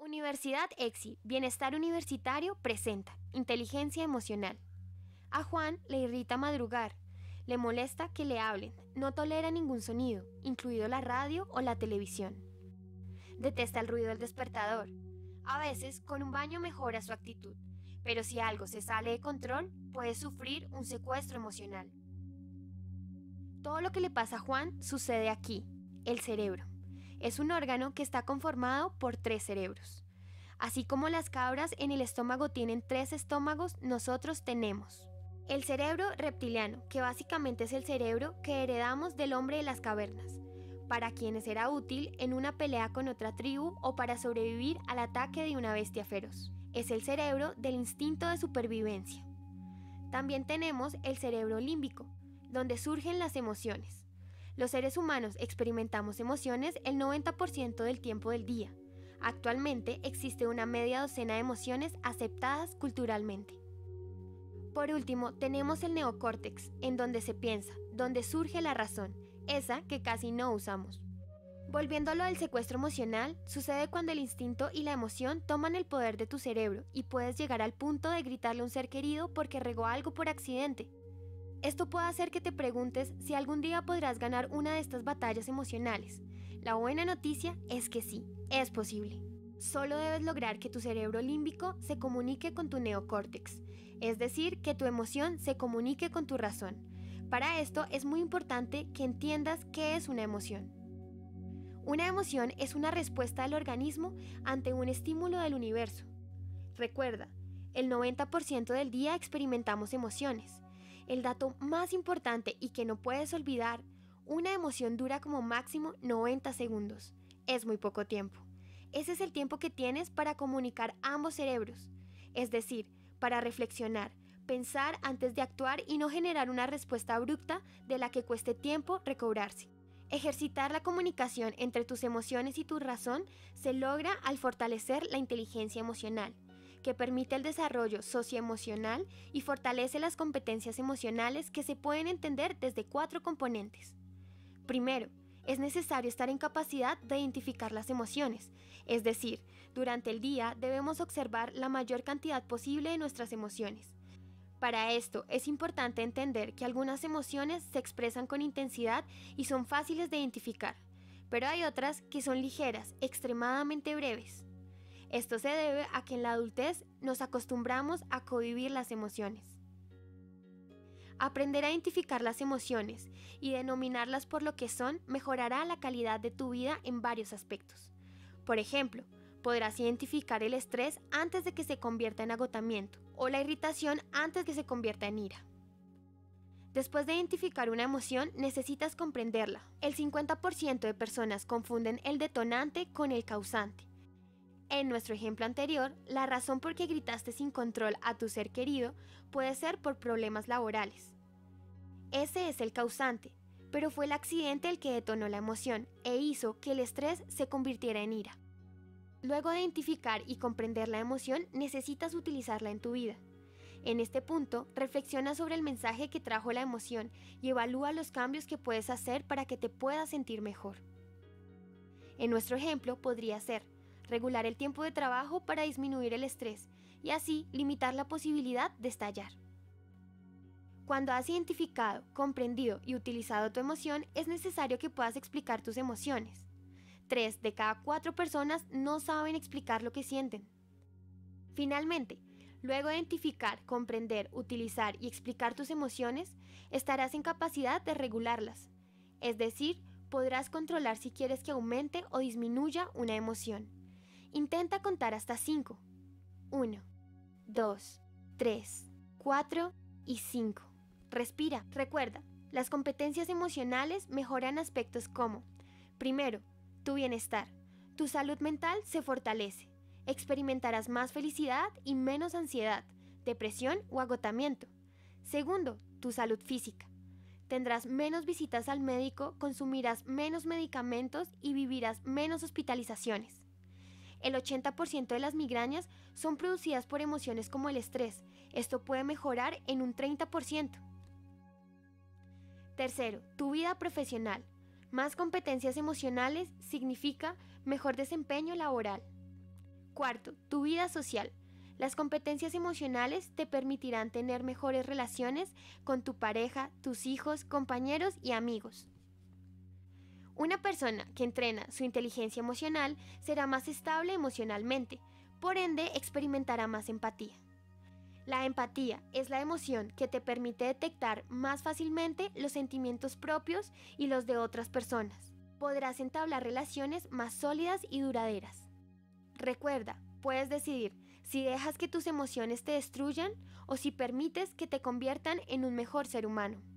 Universidad EXI, Bienestar Universitario, presenta Inteligencia Emocional. A Juan le irrita madrugar, le molesta que le hablen, no tolera ningún sonido, incluido la radio o la televisión. Detesta el ruido del despertador. A veces, con un baño mejora su actitud, pero si algo se sale de control, puede sufrir un secuestro emocional. Todo lo que le pasa a Juan sucede aquí, el cerebro. Es un órgano que está conformado por 3 cerebros. Así como las cabras en el estómago tienen 3 estómagos, nosotros tenemos el cerebro reptiliano, que básicamente es el cerebro que heredamos del hombre de las cavernas, para quienes era útil en una pelea con otra tribu o para sobrevivir al ataque de una bestia feroz. Es el cerebro del instinto de supervivencia. También tenemos el cerebro límbico, donde surgen las emociones. Los seres humanos experimentamos emociones el 90% del tiempo del día. Actualmente existe una media docena de emociones aceptadas culturalmente. Por último, tenemos el neocórtex, en donde se piensa, donde surge la razón, esa que casi no usamos. Volviendo a lo del secuestro emocional, sucede cuando el instinto y la emoción toman el poder de tu cerebro y puedes llegar al punto de gritarle a un ser querido porque regó algo por accidente. Esto puede hacer que te preguntes si algún día podrás ganar una de estas batallas emocionales. La buena noticia es que sí, es posible. Solo debes lograr que tu cerebro límbico se comunique con tu neocórtex, es decir, que tu emoción se comunique con tu razón. Para esto es muy importante que entiendas qué es una emoción. Una emoción es una respuesta del organismo ante un estímulo del universo. Recuerda, el 90% del día experimentamos emociones. El dato más importante y que no puedes olvidar, una emoción dura como máximo 90 segundos. Es muy poco tiempo. Ese es el tiempo que tienes para comunicar ambos cerebros, es decir, para reflexionar, pensar antes de actuar y no generar una respuesta abrupta de la que cueste tiempo recobrarse. Ejercitar la comunicación entre tus emociones y tu razón se logra al fortalecer la inteligencia emocional, que permite el desarrollo socioemocional y fortalece las competencias emocionales que se pueden entender desde 4 componentes. Primero, es necesario estar en capacidad de identificar las emociones, es decir, durante el día debemos observar la mayor cantidad posible de nuestras emociones. Para esto es importante entender que algunas emociones se expresan con intensidad y son fáciles de identificar, pero hay otras que son ligeras, extremadamente breves. Esto se debe a que en la adultez nos acostumbramos a convivir las emociones. Aprender a identificar las emociones y denominarlas por lo que son mejorará la calidad de tu vida en varios aspectos. Por ejemplo, podrás identificar el estrés antes de que se convierta en agotamiento o la irritación antes de que se convierta en ira. Después de identificar una emoción, necesitas comprenderla. El 50% de personas confunden el detonante con el causante. En nuestro ejemplo anterior, la razón por qué gritaste sin control a tu ser querido puede ser por problemas laborales. Ese es el causante, pero fue el accidente el que detonó la emoción e hizo que el estrés se convirtiera en ira. Luego de identificar y comprender la emoción, necesitas utilizarla en tu vida. En este punto, reflexiona sobre el mensaje que trajo la emoción y evalúa los cambios que puedes hacer para que te puedas sentir mejor. En nuestro ejemplo podría ser regular el tiempo de trabajo para disminuir el estrés y así limitar la posibilidad de estallar. Cuando has identificado, comprendido y utilizado tu emoción, es necesario que puedas explicar tus emociones. 3 de cada 4 personas no saben explicar lo que sienten. Finalmente, luego de identificar, comprender, utilizar y explicar tus emociones, estarás en capacidad de regularlas. Es decir, podrás controlar si quieres que aumente o disminuya una emoción. Intenta contar hasta 5. 1, 2, 3, 4 y 5. Respira. Recuerda, las competencias emocionales mejoran aspectos como: primero, tu bienestar. Tu salud mental se fortalece. Experimentarás más felicidad y menos ansiedad, depresión o agotamiento. Segundo, tu salud física. Tendrás menos visitas al médico, consumirás menos medicamentos y vivirás menos hospitalizaciones. El 80% de las migrañas son producidas por emociones como el estrés. Esto puede mejorar en un 30%. Tercero, tu vida profesional. Más competencias emocionales significa mejor desempeño laboral. Cuarto, tu vida social. Las competencias emocionales te permitirán tener mejores relaciones con tu pareja, tus hijos, compañeros y amigos. Una persona que entrena su inteligencia emocional será más estable emocionalmente, por ende experimentará más empatía. La empatía es la emoción que te permite detectar más fácilmente los sentimientos propios y los de otras personas. Podrás entablar relaciones más sólidas y duraderas. Recuerda, puedes decidir si dejas que tus emociones te destruyan o si permites que te conviertan en un mejor ser humano.